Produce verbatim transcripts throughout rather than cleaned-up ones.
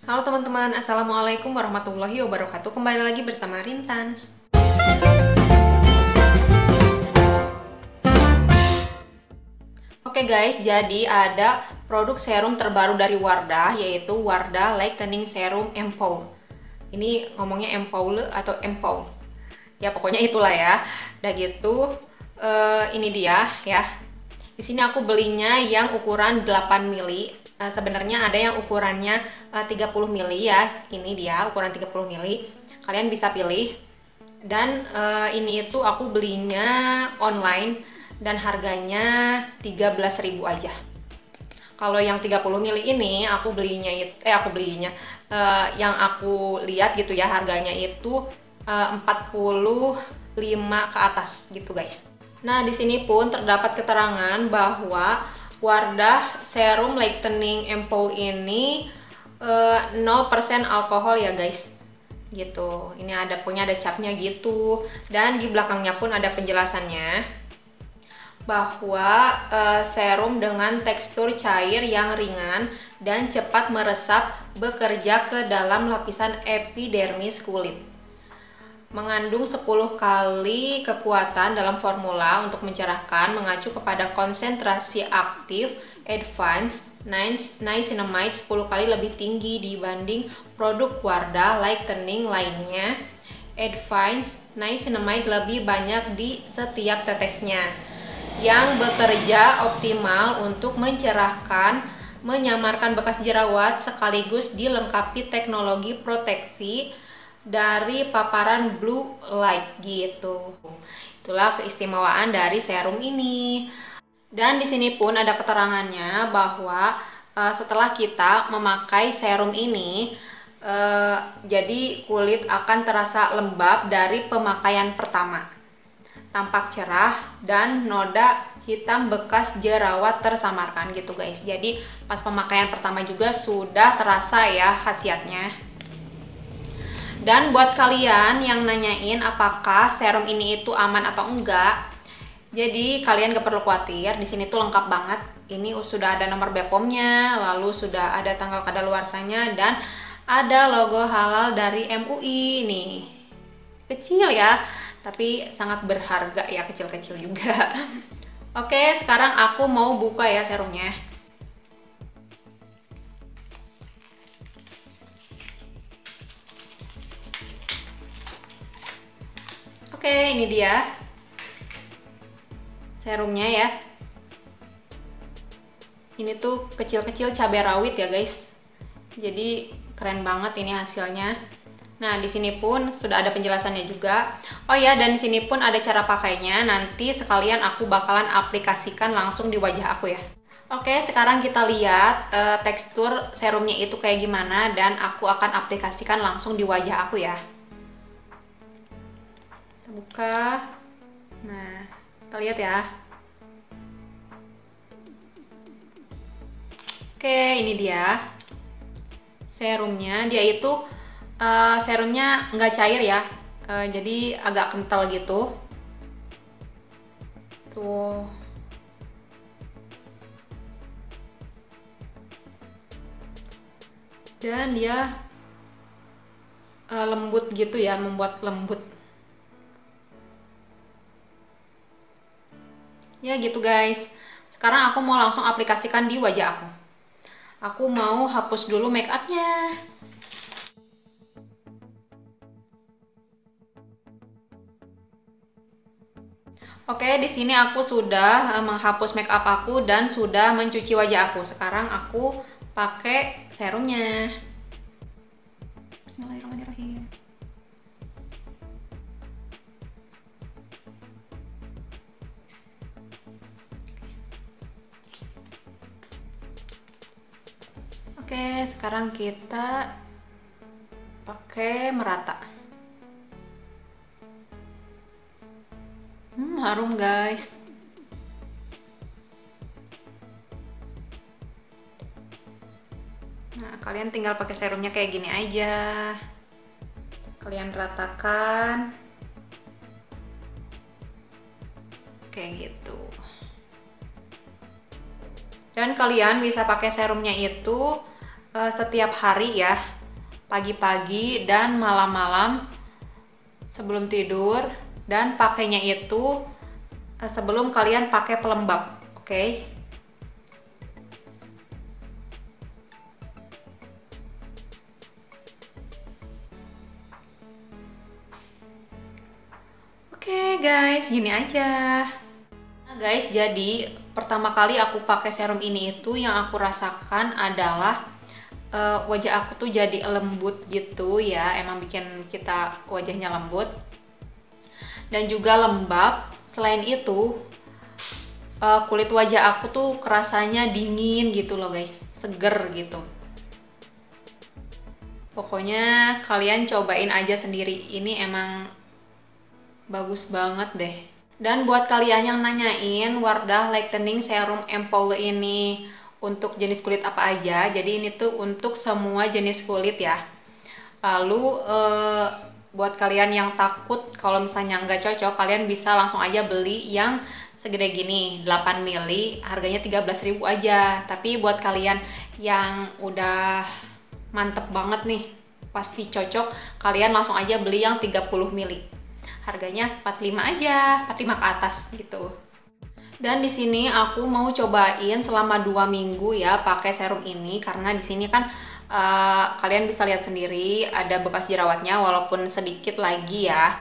Halo teman-teman, Assalamualaikum warahmatullahi wabarakatuh. Kembali lagi bersama Rintans. Oke guys, jadi ada produk serum terbaru dari Wardah, yaitu Wardah Lightening Serum Ampoule. Ini ngomongnya Ampoule atau Ampoule. Ya pokoknya itulah ya. Udah gitu, uh, ini dia ya. Di sini aku belinya yang ukuran delapan mili. Uh, sebenarnya ada yang ukurannya uh, tiga puluh mili ya. Ini dia ukuran tiga puluh mili. Kalian bisa pilih. Dan uh, ini itu aku belinya online dan harganya tiga belas ribu aja. Kalau yang tiga puluh mili ini aku belinya itu eh aku belinya uh, yang aku lihat gitu ya, harganya itu uh, empat puluh lima ke atas gitu guys. Nah, di sini pun terdapat keterangan bahwa Wardah Serum Lightening Ampoule ini uh, nol persen alkohol ya guys. Gitu. Ini ada punya ada capnya gitu. Dan di belakangnya pun ada penjelasannya bahwa uh, serum dengan tekstur cair yang ringan dan cepat meresap bekerja ke dalam lapisan epidermis kulit. Mengandung sepuluh kali kekuatan dalam formula untuk mencerahkan, mengacu kepada konsentrasi aktif Advanced Niacinamide sepuluh kali lebih tinggi dibanding produk Wardah Lightening lainnya. Advanced Niacinamide lebih banyak di setiap tetesnya, yang bekerja optimal untuk mencerahkan, menyamarkan bekas jerawat, sekaligus dilengkapi teknologi proteksi dari paparan blue light gitu. Itulah keistimewaan dari serum ini. Dan di sini pun ada keterangannya bahwa uh, setelah kita memakai serum ini, uh, jadi kulit akan terasa lembab dari pemakaian pertama. Tampak cerah dan noda hitam bekas jerawat tersamarkan gitu guys. Jadi pas pemakaian pertama juga sudah terasa ya khasiatnya. Dan buat kalian yang nanyain apakah serum ini itu aman atau enggak, jadi kalian gak perlu khawatir, di sini tuh lengkap banget. Ini sudah ada nomor B P O M-nya, lalu sudah ada tanggal kadaluarsanya, dan ada logo halal dari M U I nih. Kecil ya, tapi sangat berharga ya, kecil-kecil juga. Oke, sekarang aku mau buka ya serumnya. Oke, ini dia serumnya ya. Ini tuh kecil-kecil cabai rawit ya guys. Jadi keren banget ini hasilnya. Nah, di sini pun sudah ada penjelasannya juga. Oh ya, dan di sini pun ada cara pakainya. Nanti sekalian aku bakalan aplikasikan langsung di wajah aku ya. Oke, sekarang kita lihat uh, tekstur serumnya itu kayak gimana, dan aku akan aplikasikan langsung di wajah aku ya. Kita buka. Nah, kita lihat ya. Oke, ini dia serumnya. Dia itu uh, serumnya nggak cair ya, uh, jadi agak kental gitu. Tuh. Dan dia uh, lembut gitu ya, membuat lembut. Ya gitu guys. Sekarang aku mau langsung aplikasikan di wajah aku. Aku mau hapus dulu make upnya. Oke, di sini aku sudah uh, menghapus make up aku dan sudah mencuci wajah aku. Sekarang aku pakai serumnya. Bismillahirrahmanirrahim. Oke, sekarang kita pakai merata. Hmm, harum guys. Nah, kalian tinggal pakai serumnya kayak gini aja. Kalian ratakan. Kayak gitu. Dan kalian bisa pakai serumnya itu uh, setiap hari ya. pagi-pagi dan malam-malam sebelum tidur, dan pakainya itu sebelum kalian pakai pelembab, oke? Okay? Oke okay guys, gini aja. Nah guys, jadi pertama kali aku pakai serum ini itu yang aku rasakan adalah uh, wajah aku tuh jadi lembut gitu ya, emang bikin kita wajahnya lembut dan juga lembab. Selain itu uh, kulit wajah aku tuh kerasanya dingin gitu loh guys, seger gitu. Pokoknya kalian cobain aja sendiri, ini emang bagus banget deh. Dan buat kalian yang nanyain Wardah Lightening Serum Ampoule ini untuk jenis kulit apa aja, jadi ini tuh untuk semua jenis kulit ya. Lalu eh, buat kalian yang takut kalau misalnya nggak cocok, kalian bisa langsung aja beli yang segede gini, delapan mili, harganya tiga belas ribu aja. Tapi buat kalian yang udah mantep banget nih, pasti cocok, kalian langsung aja beli yang tiga puluh mili. Harganya empat puluh lima aja, empat puluh lima ke atas gitu. Dan di sini aku mau cobain selama dua minggu ya pakai serum ini, karena di sini kan uh, kalian bisa lihat sendiri ada bekas jerawatnya walaupun sedikit lagi ya.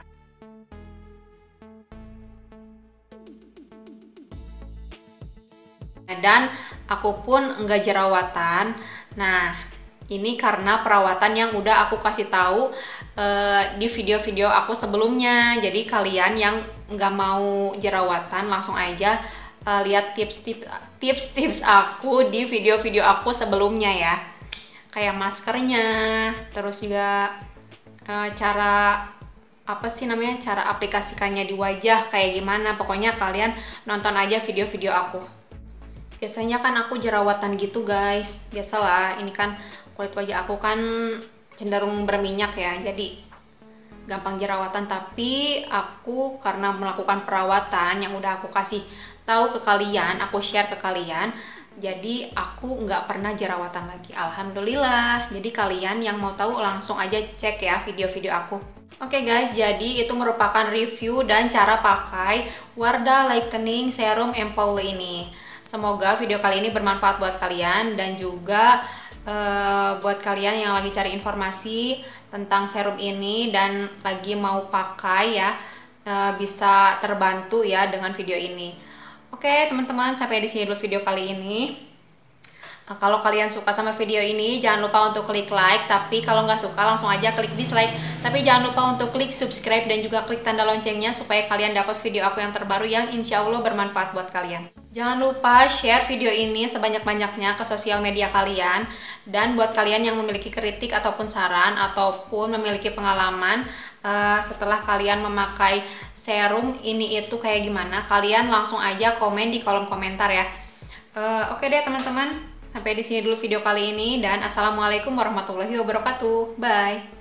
Dan aku pun enggak jerawatan. Nah, ini karena perawatan yang udah aku kasih tahu uh, di video-video aku sebelumnya. Jadi kalian yang nggak mau jerawatan langsung aja uh, lihat tips-tips aku di video-video aku sebelumnya ya. Kayak maskernya, terus juga uh, cara apa sih namanya, cara aplikasikannya di wajah kayak gimana. Pokoknya kalian nonton aja video-video aku. Biasanya kan aku jerawatan gitu guys, biasalah, ini kan kulit wajah aku kan cenderung berminyak ya, jadi gampang jerawatan. Tapi aku karena melakukan perawatan yang udah aku kasih tahu ke kalian, aku share ke kalian, jadi aku nggak pernah jerawatan lagi, alhamdulillah. Jadi kalian yang mau tahu langsung aja cek ya video-video aku. Oke okay guys, jadi itu merupakan review dan cara pakai Wardah Lightening Serum Ampoule ini. Semoga video kali ini bermanfaat buat kalian, dan juga Uh, buat kalian yang lagi cari informasi tentang serum ini dan lagi mau pakai ya, uh, bisa terbantu ya dengan video ini. Oke teman-teman, sampai di sini dulu video kali ini. Uh, kalau kalian suka sama video ini, jangan lupa untuk klik like. Tapi kalau nggak suka, langsung aja klik dislike. Tapi jangan lupa untuk klik subscribe dan juga klik tanda loncengnya supaya kalian dapat video aku yang terbaru yang insya Allah bermanfaat buat kalian. Jangan lupa share video ini sebanyak-banyaknya ke sosial media kalian. Dan buat kalian yang memiliki kritik ataupun saran ataupun memiliki pengalaman uh, setelah kalian memakai serum ini itu kayak gimana, kalian langsung aja komen di kolom komentar ya. Uh, Oke deh teman-teman, sampai di sini dulu video kali ini, dan assalamualaikum warahmatullahi wabarakatuh. Bye.